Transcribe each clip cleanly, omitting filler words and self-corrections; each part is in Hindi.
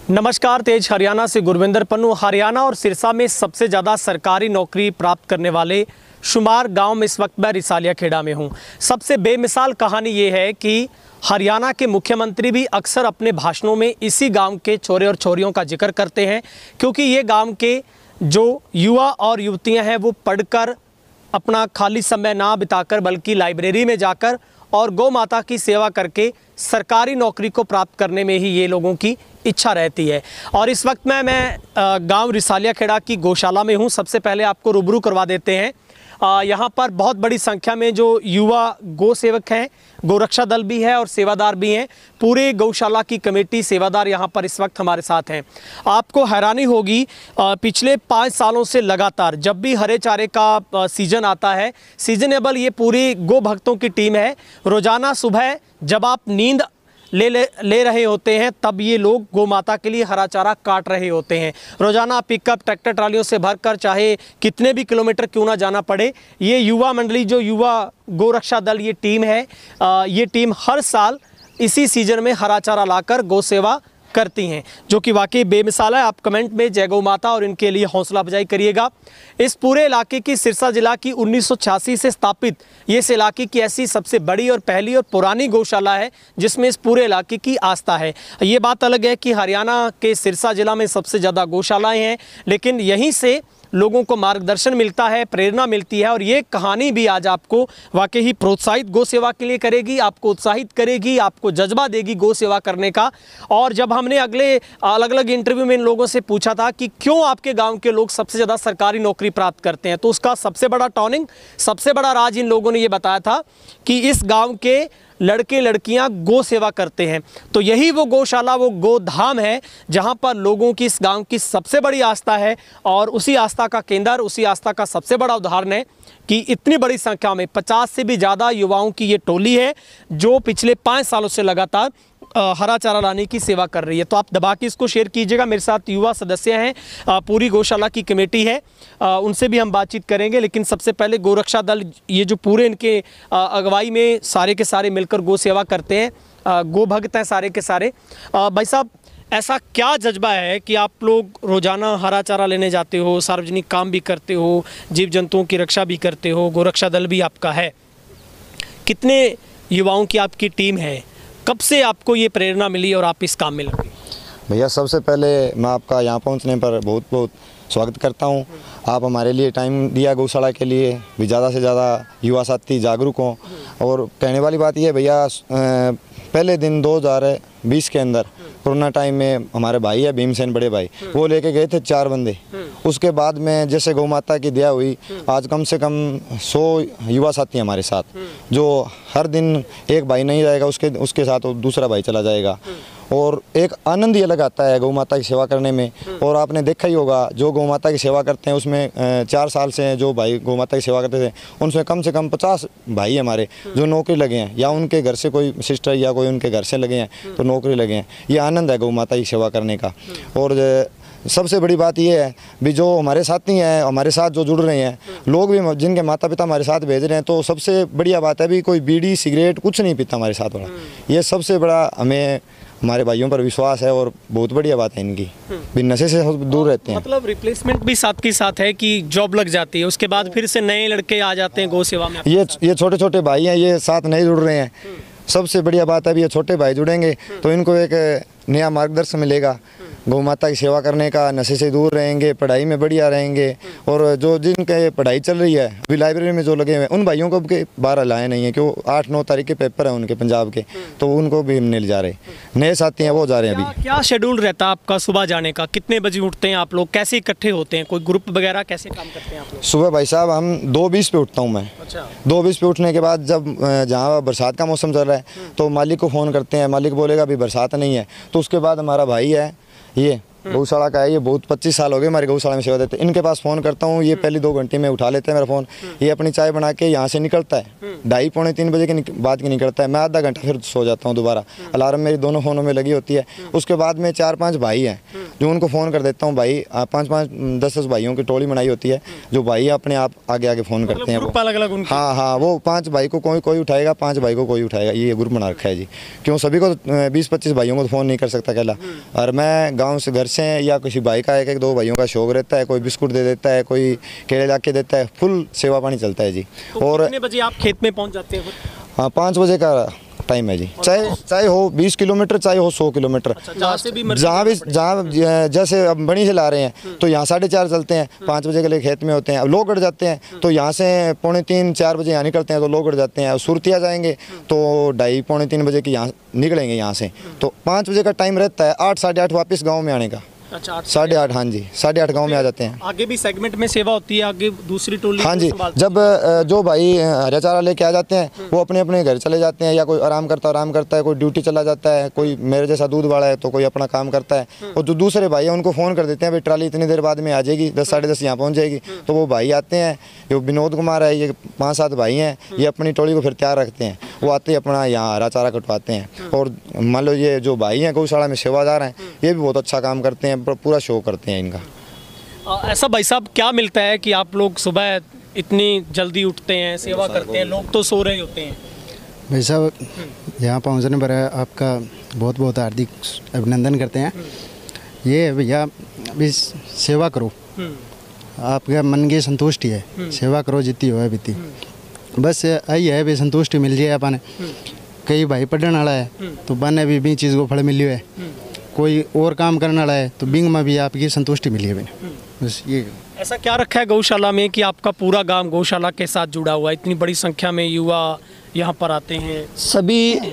नमस्कार, तेज हरियाणा से गुरविंदर पन्नू। हरियाणा और सिरसा में सबसे ज़्यादा सरकारी नौकरी प्राप्त करने वाले शुमार गांव में इस वक्त मैं रिसालिया खेड़ा में हूं। सबसे बेमिसाल कहानी ये है कि हरियाणा के मुख्यमंत्री भी अक्सर अपने भाषणों में इसी गांव के छोरे और छोरियों का जिक्र करते हैं, क्योंकि ये गांव के जो युवा और युवतियां हैं वो पढ़कर अपना खाली समय ना बिताकर बल्कि लाइब्रेरी में जाकर और गौ माता की सेवा करके सरकारी नौकरी को प्राप्त करने में ही ये लोगों की इच्छा रहती है। और इस वक्त मैं गांव रिसालिया खेड़ा की गौशाला में हूं। सबसे पहले आपको रूबरू करवा देते हैं। यहाँ पर बहुत बड़ी संख्या में जो युवा गौ सेवक हैं, गोरक्षा दल भी है और सेवादार भी हैं। पूरे गौशाला की कमेटी सेवादार यहाँ पर इस वक्त हमारे साथ हैं। आपको हैरानी होगी, पिछले 5 सालों से लगातार जब भी हरे चारे का सीज़न आता है, सीजनेबल ये पूरी गौ भक्तों की टीम है। रोज़ाना सुबह जब आप नींद ले रहे होते हैं तब ये लोग गौ माता के लिए हरा चारा काट रहे होते हैं। रोज़ाना पिकअप ट्रैक्टर ट्रालियों से भरकर चाहे कितने भी किलोमीटर क्यों ना जाना पड़े, ये युवा मंडली जो युवा गोरक्षा दल ये टीम है, ये टीम हर साल इसी सीज़न में हरा चारा लाकर गौ सेवा करती हैं, जो कि वाकई बेमिसाल है। आप कमेंट में जय गौ माता और इनके लिए हौसला अफजाई करिएगा। इस पूरे इलाके की सिरसा जिला की 1986 से स्थापित ये इस इलाके की ऐसी सबसे बड़ी और पहली और पुरानी गौशाला है जिसमें इस पूरे इलाके की आस्था है। ये बात अलग है कि हरियाणा के सिरसा जिला में सबसे ज़्यादा गौशालाएँ हैं, लेकिन यहीं से लोगों को मार्गदर्शन मिलता है, प्रेरणा मिलती है। और ये कहानी भी आज आपको वाकई ही प्रोत्साहित गौ सेवा के लिए करेगी, आपको उत्साहित करेगी, आपको जज्बा देगी गौ सेवा करने का। और जब हमने अगले अलग अलग इंटरव्यू में इन लोगों से पूछा था कि क्यों आपके गांव के लोग सबसे ज़्यादा सरकारी नौकरी प्राप्त करते हैं, तो उसका सबसे बड़ा टॉनिंग, सबसे बड़ा राज इन लोगों ने ये बताया था कि इस गाँव के लड़के लड़कियां गौ सेवा करते हैं। तो यही वो गौशाला, वो गोधाम है जहां पर लोगों की इस गांव की सबसे बड़ी आस्था है। और उसी आस्था का केंद्र, उसी आस्था का सबसे बड़ा उदाहरण है कि इतनी बड़ी संख्या में 50 से भी ज़्यादा युवाओं की ये टोली है जो पिछले 5 सालों से लगातार हरा चारा लाने की सेवा कर रही है। तो आप दबा के इसको शेयर कीजिएगा। मेरे साथ युवा सदस्य हैं, पूरी गौशाला की कमेटी है, उनसे भी हम बातचीत करेंगे। लेकिन सबसे पहले गोरक्षा दल ये जो पूरे इनके अगुवाई में सारे के सारे मिलकर गौ सेवा करते हैं, गो भक्त हैं सारे के सारे। भाई साहब, ऐसा क्या जज्बा है कि आप लोग रोज़ाना हरा चारा लेने जाते हो, सार्वजनिक काम भी करते हो, जीव जंतुओं की रक्षा भी करते हो, गोरक्षा दल भी आपका है, कितने युवाओं की आपकी टीम है, कब से आपको ये प्रेरणा मिली और आप इस काम में लगे? भैया, सबसे पहले मैं आपका यहाँ पहुँचने पर बहुत बहुत स्वागत करता हूँ। आप हमारे लिए टाइम दिया गौशाला के लिए भी, ज़्यादा से ज़्यादा युवा साथी जागरूक हों। और कहने वाली बात यह है भैया, पहले दिन 2020 के अंदर कोरोना टाइम में हमारे भाई है भीमसेन बड़े भाई, वो लेके गए थे 4 बंदे। उसके बाद में जैसे गौ माता की दया हुई, आज कम से कम 100 युवा साथी हमारे साथ, जो हर दिन एक भाई नहीं जाएगा उसके साथ दूसरा भाई चला जाएगा। और एक आनंद ये लगाता है गौ माता की सेवा करने में। और आपने देखा ही होगा, जो गौ माता की सेवा करते हैं उसमें 4 साल से जो भाई गौ माता की सेवा करते थे, उनसे कम से कम 50 भाई हमारे जो नौकरी लगे हैं, या उनके घर से कोई सिस्टर या कोई उनके घर से लगे हैं तो नौकरी लगे हैं। ये आनंद है गौ माता की सेवा करने का। और सबसे बड़ी बात यह है भी, जो हमारे साथी हैं, हमारे साथ जो जुड़ रहे हैं लोग भी, जिनके माता पिता हमारे साथ भेज रहे हैं, तो सबसे बढ़िया बात है भी कोई बीड़ी सिगरेट कुछ नहीं पीता हमारे साथ वाला। ये सबसे बड़ा हमें हमारे भाइयों पर विश्वास है और बहुत बढ़िया बात है इनकी, भी नशे से दूर रहते हैं। मतलब रिप्लेसमेंट भी साथ के साथ है कि जॉब लग जाती है, उसके बाद फिर से नए लड़के आ जाते हैं गौ सेवा में। ये छोटे छोटे भाई हैं, ये साथ नहीं जुड़ रहे हैं। सबसे बढ़िया बात है भी, ये छोटे भाई जुड़ेंगे तो इनको एक नया मार्गदर्शन मिलेगा गौ माता की सेवा करने का, नशे से दूर रहेंगे, पढ़ाई में बढ़िया रहेंगे। और जो जिनके पढ़ाई चल रही है अभी लाइब्रेरी में जो लगे हुए हैं, उन भाइयों को भी बाहर लाए नहीं है, क्यों 8-9 तारीख के पेपर हैं उनके पंजाब के, तो उनको भी हम ले जा रहे हैं। नए साथी हैं वो जा रहे हैं अभी। क्या शेड्यूल रहता है आपका सुबह जाने का? कितने बजे उठते हैं आप लोग, कैसे इकट्ठे होते हैं, कोई ग्रुप वगैरह कैसे काम करते हैं आप लोग? सुबह भाई साहब हम 2:20 पे उठता हूँ मैं। अच्छा। 2:20 पे उठने के बाद जब जहाँ बरसात का मौसम चल रहा है तो मालिक को फ़ोन करते हैं, मालिक बोलेगा अभी बरसात नहीं है, तो उसके बाद हमारा भाई है ये गौशाला का है ये, बहुत 25 साल हो गए हमारी गौशाला में सेवा देते हैं। इनके पास फ़ोन करता हूँ, ये पहले 2 घंटे में उठा लेते हैं मेरा फ़ोन। ये अपनी चाय बना के यहाँ से निकलता है, 2:30 पौने 3 बजे के बाद की निकलता है। मैं आधा घंटा फिर सो जाता हूँ दोबारा, अलार्म मेरी दोनों फ़ोनों में लगी होती है। उसके बाद में 4-5 भाई हैं जो उनको फ़ोन कर देता हूँ, भाई 5-5 10-10 भाइयों की टोली बनाई होती है, जो भाई अपने आप आगे आगे फ़ोन करते हैं। वो अलग-अलग उनके। हाँ, वो 5 भाई को कोई उठाएगा, 5 भाई को कोई उठाएगा, ये ग्रुप बना रखा है जी। क्यों सभी को 20-25 भाइयों को तो फ़ोन नहीं कर सकता अकेला। और मैं गांव से, घर से या किसी भाई का 1-2 भाइयों का शौक रहता है, कोई बिस्कुट दे देता है, कोई केले ला के देता है, फुल सेवा पानी चलता है जी। और कितने बजे आप खेत में पहुंच जाते हैं? हाँ, 5 बजे का टाइम है जी। चाहे हो 20 किलोमीटर, चाहे हो 100 किलोमीटर, जहाँ जैसे अब बड़ी से ला रहे हैं तो यहाँ 4:30 चलते हैं, 5 बजे के लिए खेत में होते हैं। अब लोग गड़ जाते हैं तो यहाँ से पौने 3-4 बजे यहाँ निकलते हैं तो लोग गड़ जाते हैं। सुरतिया जाएंगे तो 2:30 पौने 3 बजे की यहाँ निकलेंगे यहाँ से, तो 5 बजे का टाइम रहता है। 8 साढ़े 8 वापस गाँव में आने का। अच्छा, 8:30, हाँ जी, 8:30 गाँव में आ जाते हैं। आगे भी सेगमेंट में सेवा होती है, आगे दूसरी टोली? हाँ जी, जब जो भाई हरा चारा लेके आ जाते हैं वो अपने अपने घर चले जाते हैं, या कोई आराम करता है, कोई ड्यूटी चला जाता है, कोई मेरे जैसा दूध वाला है तो कोई अपना काम करता है। और जो दूसरे भाई हैं उनको फ़ोन कर देते हैं, भाई ट्राली इतनी देर बाद में आ जाएगी, 10 साढ़े 10 यहाँ पहुँच जाएगी। तो वो भाई आते हैं, जो विनोद कुमार है, ये 5-7 भाई हैं, ये अपनी टोली को फिर तैयार रखते हैं। वो आते हैं अपना यहाँ हरा चारा कटवाते हैं। और मान लो ये जो भाई हैं गौशाला में सेवादार हैं, ये भी बहुत अच्छा काम करते हैं, पूरा शो करते हैं इनका। ऐसा भाई साहब क्या मिलता है कि आप लोग सुबह इतनी जल्दी उठते हैं, सेवा करते हैं, लोग तो सो रहे होते हैं? भाई साहब, यहाँ पहुँचने पर आपका बहुत बहुत हार्दिक अभिनंदन करते हैं। ये भैया अभी सेवा करो, आपका मन की संतुष्टि है, सेवा करो जितनी हो है बीती, बस यही है भी संतुष्टि मिल जाए अपन। कई भाई पढ़ने वाला है तो बने भी चीज़ को फल मिलियो है, कोई और काम करने वाला है तो बिंग में भी आपकी संतुष्टि मिली है। बस ये ऐसा क्या रखा है गौशाला में कि आपका पूरा गांव गौशाला के साथ जुड़ा हुआ है? इतनी बड़ी संख्या में युवा यहाँ पर आते हैं। सभी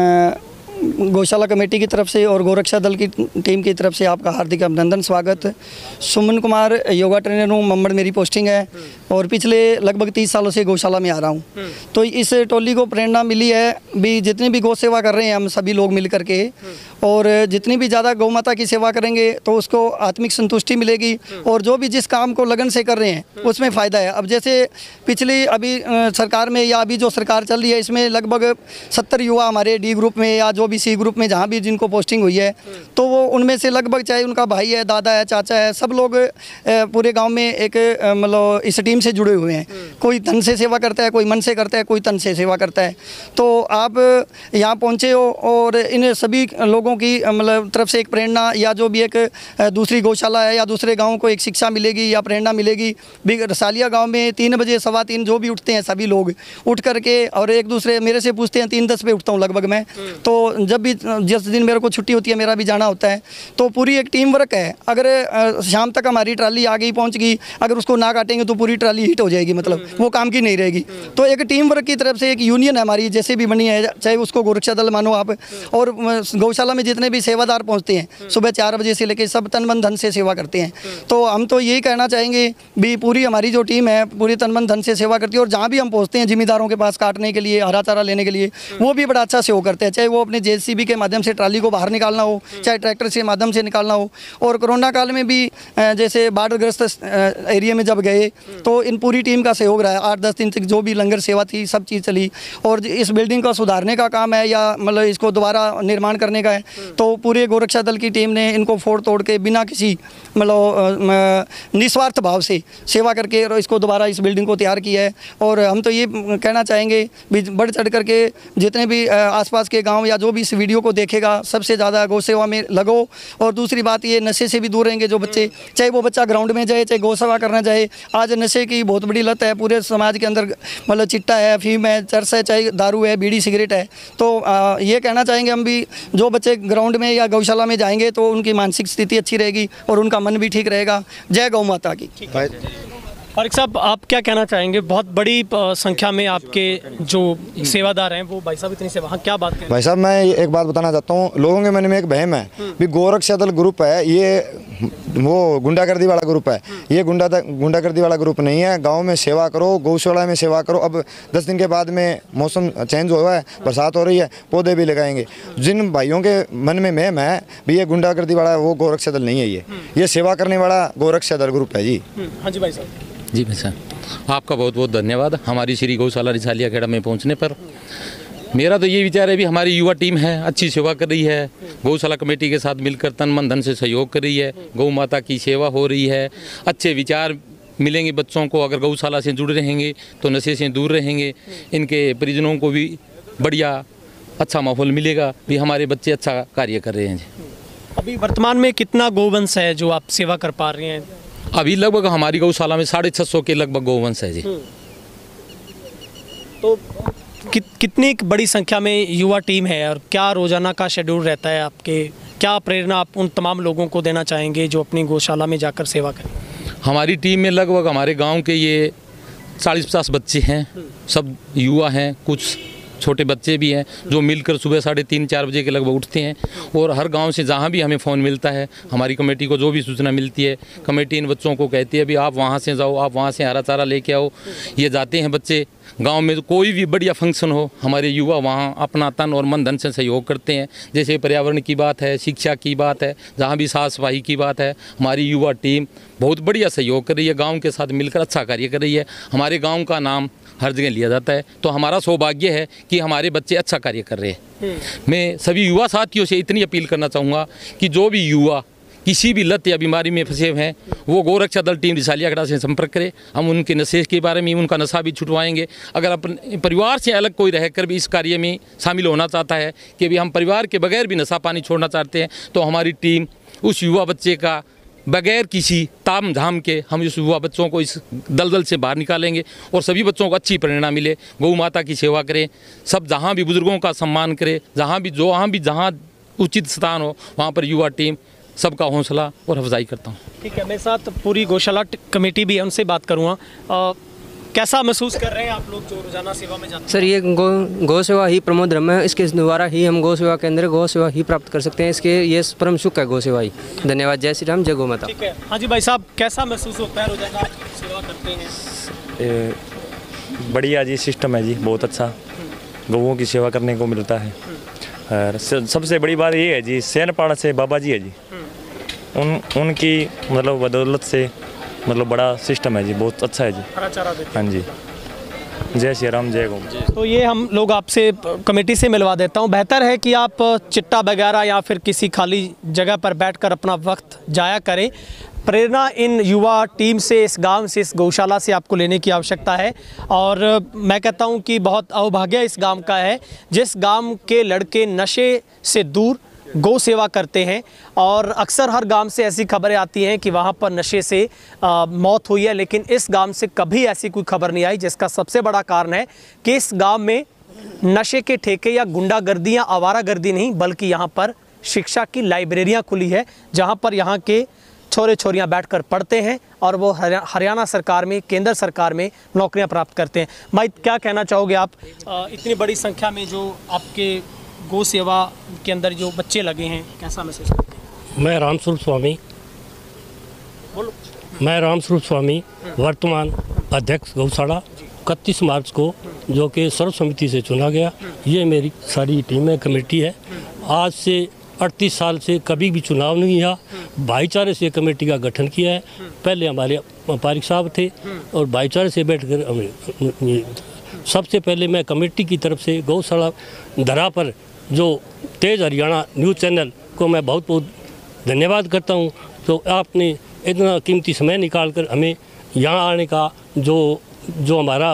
गौशाला कमेटी की तरफ से और गौरक्षा दल की टीम की तरफ से आपका हार्दिक अभिनंदन, स्वागत। सुमन कुमार, योगा ट्रेनर हूँ, मम्मड़ मेरी पोस्टिंग है और पिछले लगभग 30 सालों से गौशाला में आ रहा हूँ। तो इस टोली को प्रेरणा मिली है भी, जितनी भी गौ सेवा कर रहे हैं हम सभी लोग मिल करके, और जितनी भी ज़्यादा गौ माता की सेवा करेंगे तो उसको आत्मिक संतुष्टि मिलेगी, और जो भी जिस काम को लगन से कर रहे हैं उसमें फ़ायदा है। अब जैसे पिछली अभी सरकार में या अभी जो सरकार चल रही है, इसमें लगभग 70 युवा हमारे डी ग्रुप में या जो भी सी ग्रुप में जहाँ भी जिनको पोस्टिंग हुई है, तो वो उनमें से लगभग, चाहे उनका भाई है, दादा है, चाचा है, सब लोग पूरे गाँव में एक मतलब इस टीम से जुड़े हुए हैं। कोई धन से सेवा करता है, कोई मन से करता है, कोई तन से सेवा करता है। तो आप यहाँ पहुँचे हो और इन सभी लोगों की मतलब तरफ से एक प्रेरणा, या जो भी एक दूसरी गौशाला है या दूसरे गाँव को एक शिक्षा मिलेगी या प्रेरणा मिलेगी। रसालिया गाँव में 3 बजे 3:15 जो भी उठते हैं सभी लोग उठ करके, और एक दूसरे मेरे से पूछते हैं, 3:10 पे उठता हूँ लगभग मैं, तो जब भी जिस दिन मेरे को छुट्टी होती है, मेरा भी जाना होता है, तो पूरी एक टीम वर्क है। अगर शाम तक हमारी ट्राली आ गई, पहुँच गई, अगर उसको ना काटेंगे तो पूरी ट्राली हिट हो जाएगी, मतलब वो काम की नहीं रहेगी। तो एक टीम वर्क की तरफ से एक यूनियन है हमारी, जैसे भी बनी है, चाहे उसको गोरक्षा दल मानो आप, और गौशाला में जितने भी सेवादार पहुंचते हैं सुबह 4 बजे से लेकर, सब तन मन धन से सेवा करते हैं। तो हम तो यही कहना चाहेंगे भी, पूरी हमारी जो टीम है पूरी तन मन धन से सेवा करती है, और जहाँ भी हम पहुँचते हैं जिम्मेदारों के पास काटने के लिए, हरा चारा लेने के लिए, वो भी बड़ा अच्छा सहयोग करते हैं। चाहे वो अपने JCB के माध्यम से ट्राली को बाहर निकालना हो, चाहे ट्रैक्टर के माध्यम से निकालना हो। और कोरोना काल में भी जैसे बाढ़ग्रस्त एरिया में जब गए तो इन पूरी टीम का सहयोग रहा है। 8-10 दिन तक जो भी लंगर सेवा थी सब चीज़ चली, और इस बिल्डिंग को सुधारने का काम है या मतलब इसको दोबारा निर्माण करने का है, तो पूरे गोरक्षा दल की टीम ने इनको फोड़ तोड़ के बिना किसी मतलब निस्वार्थ भाव से सेवा करके और इसको दोबारा इस बिल्डिंग को तैयार किया है। और हम तो ये कहना चाहेंगे भी, बढ़ चढ़ करके जितने भी आसपास के गांव या जो भी इस वीडियो को देखेगा, सबसे ज़्यादा गौ सेवा में लगो। और दूसरी बात, ये नशे से भी दूर रहेंगे जो बच्चे, चाहे वो बच्चा ग्राउंड में जाए, चाहे गौ सेवा करना चाहे। आज नशे की बहुत बड़ी लत है पूरे समाज के अंदर, मतलब चिट्टा है, अफीम है, चरस है, चाहे दारू है, बीड़ी सिगरेट है। तो ये कहना चाहेंगे हम भी, जो बच्चे ग्राउंड में या गौशाला में जाएंगे तो उनकी मानसिक स्थिति अच्छी रहेगी और उनका मन भी ठीक रहेगा। जय गौ माता की। फारिक साहब, आप क्या कहना चाहेंगे? बहुत बड़ी संख्या में आपके जो सेवादार हैं वो भाई साहब इतनी सेवा, हाँ क्या बात करें? भाई साहब, मैं एक बात बताना चाहता हूँ। लोगों के मन में एक वहम है भी गोरक्षा दल ग्रुप है, ये वो गुंडागर्दी वाला ग्रुप है। ये गुंडागर्दी वाला ग्रुप नहीं है। गांव में सेवा करो, गौशाला में सेवा करो। अब 10 दिन के बाद में मौसम चेंज हुआ है, बरसात हो रही है, पौधे भी लगाएंगे। जिन भाइयों के मन में महम है भी ये गुंडागर्दी वाला, वो गोरक्षा दल नहीं है। ये सेवा करने वाला गोरक्षा दल ग्रुप है जी। हाँ जी भाई साहब। जी भाई साहब, आपका बहुत बहुत धन्यवाद हमारी श्री गौशाला रिसालिया खेड़ा में पहुंचने पर। मेरा तो ये विचार है भी हमारी युवा टीम है, अच्छी सेवा कर रही है, गौशाला कमेटी के साथ मिलकर तन मन धन से सहयोग कर रही है, गौ माता की सेवा हो रही है, अच्छे विचार मिलेंगे बच्चों को। अगर गौशाला से जुड़े रहेंगे तो नशे से दूर रहेंगे, इनके परिजनों को भी बढ़िया अच्छा माहौल मिलेगा भी हमारे बच्चे अच्छा कार्य कर रहे हैं। अभी वर्तमान में कितना गोवंश है जो आप सेवा कर पा रहे हैं? अभी लगभग हमारी गौशाला में 650 के लगभग गौवंश है जी। तो कितनी बड़ी संख्या में युवा टीम है और क्या रोजाना का शेड्यूल रहता है आपके? क्या प्रेरणा आप उन तमाम लोगों को देना चाहेंगे जो अपनी गौशाला में जाकर सेवा करें? हमारी टीम में लगभग हमारे गांव के ये 40-50 बच्चे हैं, सब युवा हैं, कुछ छोटे बच्चे भी हैं जो मिलकर सुबह 3:30-4 बजे के लगभग उठते हैं। और हर गांव से जहां भी हमें फ़ोन मिलता है, हमारी कमेटी को जो भी सूचना मिलती है, कमेटी इन बच्चों को कहती है भी आप वहां से जाओ, आप वहां से हरा चारा लेके आओ। ये जाते हैं बच्चे गांव में, कोई भी बढ़िया फंक्शन हो, हमारे युवा वहां अपना तन और मन धन से सहयोग करते हैं। जैसे पर्यावरण की बात है, शिक्षा की बात है, जहाँ भी साफ सफाई की बात है, हमारी युवा टीम बहुत बढ़िया सहयोग कर रही है, गाँव के साथ मिलकर अच्छा कार्य कर रही है। हमारे गाँव का नाम हर जगह लिया जाता है, तो हमारा सौभाग्य है कि हमारे बच्चे अच्छा कार्य कर रहे हैं। मैं सभी युवा साथियों से इतनी अपील करना चाहूँगा कि जो भी युवा किसी भी लत या बीमारी में फंसे हुए हैं, वो गौरक्षा दल टीम रिसालिया खेड़ा से संपर्क करें। हम उनके नशे के बारे में, उनका नशा भी छुटवाएंगे। अगर अपने परिवार से अलग कोई रहकर भी इस कार्य में शामिल होना चाहता है कि भी हम परिवार के बगैर भी नशा पानी छोड़ना चाहते हैं, तो हमारी टीम उस युवा बच्चे का बगैर किसी ताम झाम के हम इस युवा बच्चों को इस दलदल से बाहर निकालेंगे और सभी बच्चों को अच्छी प्रेरणा मिले, गौ माता की सेवा करें, सब जहाँ भी बुजुर्गों का सम्मान करें, जहाँ उचित स्थान हो वहाँ पर युवा टीम सबका हौसला और अफजाई करता हूँ। ठीक है, मेरे साथ पूरी गौशाला कमेटी भी है, उनसे बात करूँगा। कैसा महसूस कर रहे हैं आप लोग जो रोजाना सेवा में जाते हैं? सर, ये गौ सेवा ही प्रमोद धर्म है, इसके द्वारा ही हम गौ सेवा केंद्र गौ सेवा ही प्राप्त कर सकते हैं। इसके ये परम सुख है गौ सेवा ही। धन्यवाद। जय श्री राम, जय गौ माता। ठीक है। हाँ जी भाई साहब, कैसा महसूस होता है रोजाना सेवा करते हैं? बढ़िया जी, सिस्टम है जी, बहुत अच्छा गौओं की सेवा करने को मिलता है। और सबसे बड़ी बात ये है जी, सैनपाड़ा से बाबा जी है जी, उनकी मतलब बदौलत से मतलब बड़ा सिस्टम है जी, बहुत अच्छा है जी। हाँ जी, जय श्री राम, जय गौ। तो ये हम लोग आपसे कमेटी से मिलवा देता हूँ। बेहतर है कि आप चिट्टा वगैरह या फिर किसी खाली जगह पर बैठकर अपना वक्त जाया करें। प्रेरणा इन युवा टीम से, इस गांव से, इस गौशाला से आपको लेने की आवश्यकता है। और मैं कहता हूं कि बहुत अभाग्य इस गांव का है जिस गांव के लड़के नशे से दूर गौ सेवा करते हैं। और अक्सर हर गांव से ऐसी खबरें आती हैं कि वहां पर नशे से मौत हुई है, लेकिन इस गांव से कभी ऐसी कोई खबर नहीं आई, जिसका सबसे बड़ा कारण है कि इस गांव में नशे के ठेके या गुंडागर्दी या आवारागर्दी नहीं, बल्कि यहाँ पर शिक्षा की लाइब्रेरियाँ खुली है, जहाँ पर यहाँ के छोरे छोरियाँ बैठकर पढ़ते हैं और वो हरियाणा सरकार में, केंद्र सरकार में नौकरियाँ प्राप्त करते हैं। भाई, क्या कहना चाहोगे आप? इतनी बड़ी संख्या में जो आपके गौ सेवा के अंदर जो बच्चे लगे हैं, कैसा महसूस करते हैं? मैं रामस्वरूप स्वामी वर्तमान अध्यक्ष गौशाला 31 मार्च को, जो कि सर्व समिति से चुना गया। ये मेरी सारी टीम है, कमेटी है। आज से 38 साल से कभी भी चुनाव नहीं हुआ, भाईचारे से कमेटी का गठन किया है। पहले हमारे पारिक साहब थे और भाईचारे से बैठकर सबसे पहले मैं कमेटी की तरफ से गौशाला धरा पर जो तेज़ हरियाणा न्यूज़ चैनल को मैं बहुत बहुत धन्यवाद करता हूं। तो आपने इतना कीमती समय निकालकर हमें यहाँ आने का जो हमारा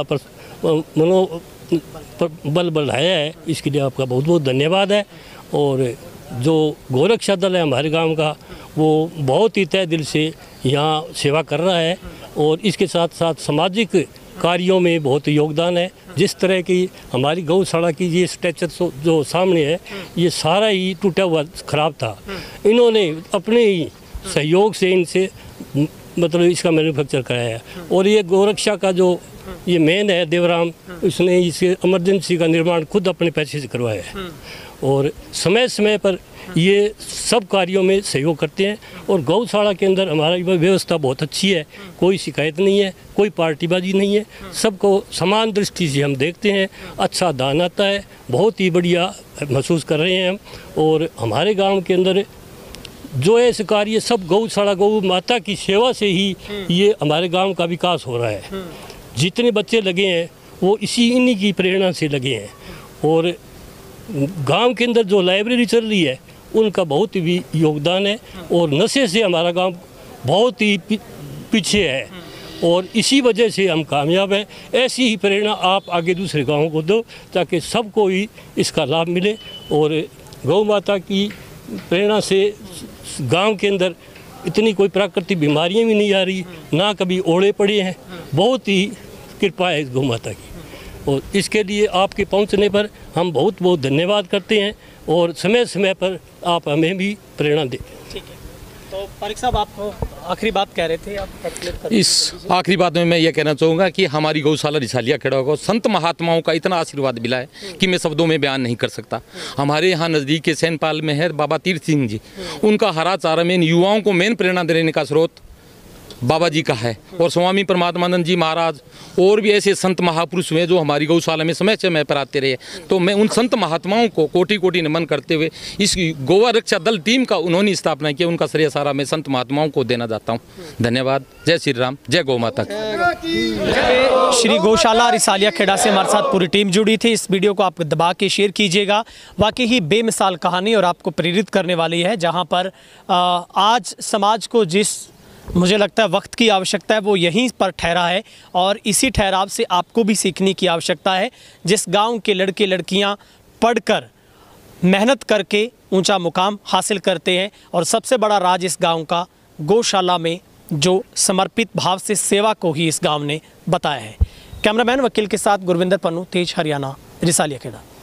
मनोबल बढ़ाया है, इसके लिए आपका बहुत बहुत धन्यवाद है। और जो गौरक्षा दल है हमारे गांव का, वो बहुत ही तहे दिल से यहाँ सेवा कर रहा है और इसके साथ साथ सामाजिक कार्यों में बहुत योगदान है। जिस तरह की हमारी गौशाला की ये स्ट्रक्चर जो सामने है, ये सारा ही टूटा हुआ ख़राब था। इन्होंने अपने ही सहयोग से इनसे मतलब इसका मैन्युफैक्चर कराया है। और ये गौरक्षा का जो ये मेन है देवराम, इसने इसे इमरजेंसी का निर्माण खुद अपने पैसे से करवाया है। और समय समय पर ये सब कार्यों में सहयोग करते हैं। और गौशाला के अंदर हमारी व्यवस्था बहुत अच्छी है, कोई शिकायत नहीं है, कोई पार्टीबाजी नहीं है, सबको समान दृष्टि से हम देखते हैं। अच्छा दान आता है, बहुत ही बढ़िया महसूस कर रहे हैं हम। और हमारे गांव के अंदर जो ऐसे कार्य सब गौशाला गौ माता की सेवा से ही ये हमारे गांव का विकास हो रहा है। जितने बच्चे लगे हैं वो इन्हीं की प्रेरणा से लगे हैं। और गांव के अंदर जो लाइब्रेरी चल रही है उनका बहुत ही योगदान है। और नशे से हमारा गांव बहुत ही पीछे है और इसी वजह से हम कामयाब हैं। ऐसी ही प्रेरणा आप आगे दूसरे गाँवों को दो ताकि सबको ही इसका लाभ मिले। और गौ माता की प्रेरणा से गांव के अंदर इतनी कोई प्राकृतिक बीमारियां भी नहीं आ रही, ना कभी ओले पड़े हैं। बहुत ही कृपा है इस गौ माता की और इसके लिए आपके पहुंचने पर हम बहुत बहुत धन्यवाद करते हैं। और समय समय पर आप हमें भी प्रेरणा दें। ठीक है, तो पारिक साहब आप आखिरी बात कह रहे थे, आप इस आखिरी बात में मैं ये कहना चाहूँगा कि हमारी गौशाला रिसालिया खेड़ा को संत महात्माओं का इतना आशीर्वाद मिला है कि मैं शब्दों में बयान नहीं कर सकता। हमारे यहाँ नज़दीक के सैनपाल में है बाबा तीर्थ सिंह जी, उनका हरा चारा में युवाओं को मेन प्रेरणा देने का स्रोत बाबा जी का है। और स्वामी परमात्मानंद जी महाराज और भी ऐसे संत महापुरुष हुए जो हमारी गौशाला में समय समय पर आते रहे। तो मैं उन संत महात्माओं को कोटि कोटि नमन करते हुए इस गोवा रक्षा दल टीम का उन्होंने स्थापना किया, उनका श्रेय सारा मैं संत महात्माओं को देना चाहता हूँ। धन्यवाद। जय श्री राम, जय गौ माता। श्री गौशाला रिसालिया खेड़ा से हमारे साथ पूरी टीम जुड़ी थी। इस वीडियो को आप दबा के शेयर कीजिएगा। वाकई ही बेमिसाल कहानी और आपको प्रेरित करने वाली है, जहाँ पर आज समाज को जिस मुझे लगता है वक्त की आवश्यकता है वो यहीं पर ठहरा है। और इसी ठहराव से आपको भी सीखने की आवश्यकता है। जिस गांव के लड़के लड़कियां पढ़कर मेहनत करके ऊंचा मुकाम हासिल करते हैं और सबसे बड़ा राज इस गांव का गौशाला में जो समर्पित भाव से सेवा को ही इस गांव ने बताया है। कैमरामैन वकील के साथ गुरविंदर पन्नू, तेज हरियाणा, रिसालिया खेड़ा।